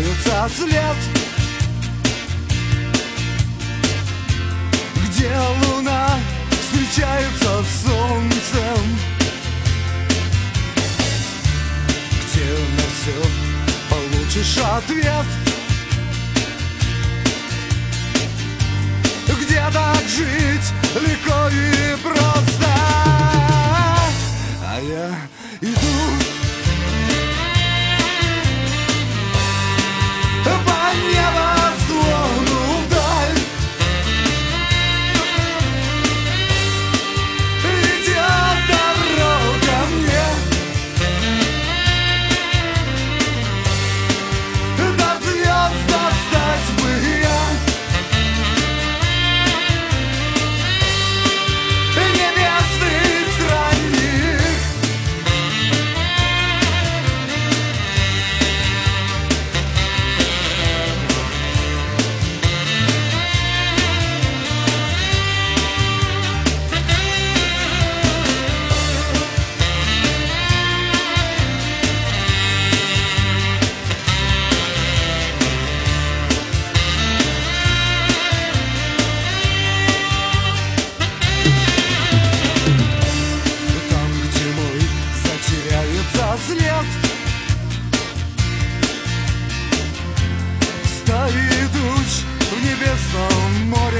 теряется след, где луна встречается с солнцем, где на все получишь ответ, где так жить легко и просто. А я иду по небосклону вдаль, идет дорога мне до звезд достать бы я небесный странник. Там, где мой затеряется след, стоит туча в небесном море.